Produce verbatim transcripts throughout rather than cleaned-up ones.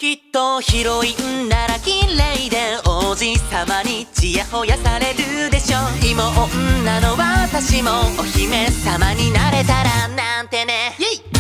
きっとヒロインなら綺麗で王子様にちやほやされるでしょ。今女の私もお姫様になれたらなんてね。イェイ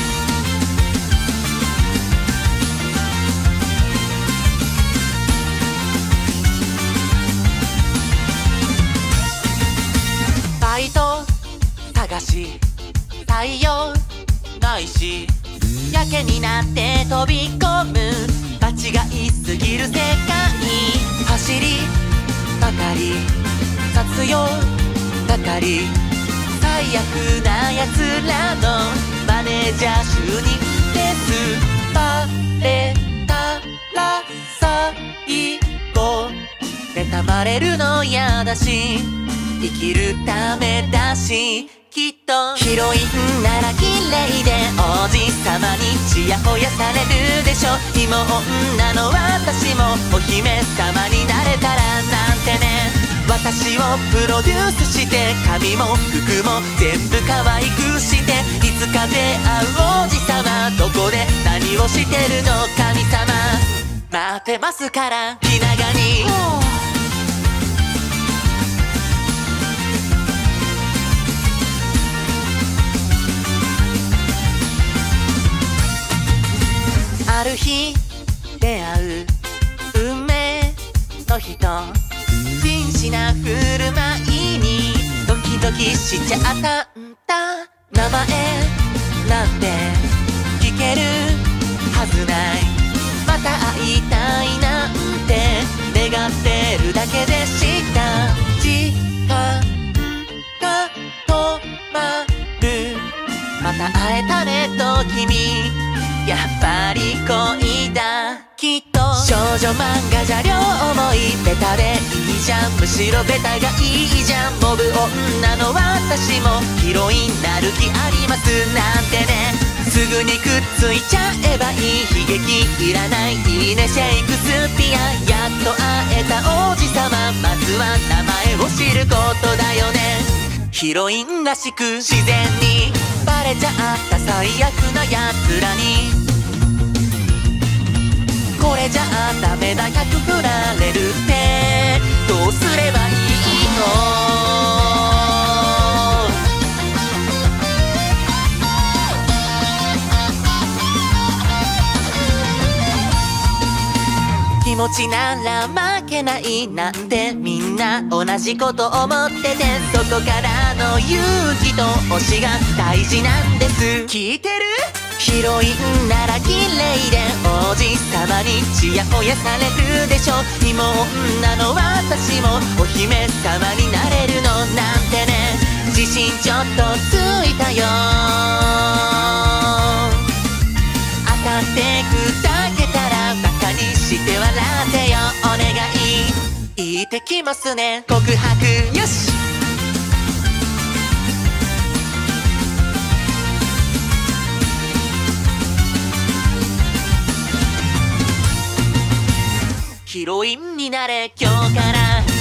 バイト探し採用ないしやけになって飛び込む場違いすぎる世界走りばかり雑用係最悪なやつらのマネージャー就任ですバレたら最後妬まれるのやだし生きるためだしきっとヒロインなら綺麗で王子様にちやほやされるでしょ。今女の私もお姫様になれたらなんてね。私をプロデュースして髪も服も全部可愛くしていつか出会う王子様どこで何をしてるの神様待ってますから気長にある日出会う運命の人真摯な振る舞いにドキドキしちゃったんだ。名前なんて聞けるはずないまた会いたいなんて願ってるだけでした時間が止まるまた会えたねと君やっぱり恋だきっと少女漫画じゃ両思いベタでいいじゃんむしろベタがいいじゃんモブ女の私もヒロインなる気ありますなんてね。すぐにくっついちゃえばいい悲劇いらないいいねシェイクスピアやっと会えた王子様まずは名前を知ることだよね。ヒロインらしく自然にバレちゃった最悪なやつらにこれじゃあダメだひゃく振られるってどうすればいいの気持ちなら負けないなんてみんな同じこと思っててそこからの勇気と推しが大事なんです。聞いてる？ヒロインなら綺麗で王子様にちやほやされるでしょ。今女の私もお姫様になれるのなんてね。自信ちょっとついたよ当たって砕けたらバカにして笑ってよお願い言ってきますね告白よしヒロインになれ今日から